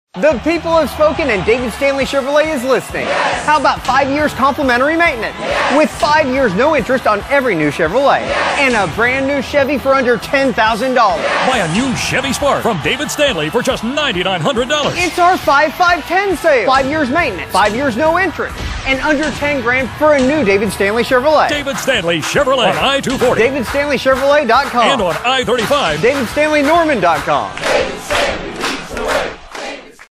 The people have spoken and David Stanley Chevrolet is listening. How about 5 years complimentary maintenance? With 5 years no interest on every new Chevrolet. And a brand new Chevy for under $10,000. Buy a new Chevy Spark from David Stanley for just $9,900. It's our 5-5-10 sale. 5 years maintenance, 5 years no interest, and under 10 grand for a new David Stanley Chevrolet. David Stanley Chevrolet on I-240. DavidStanleyChevrolet.com. And on I-35. DavidStanleyNorman.com.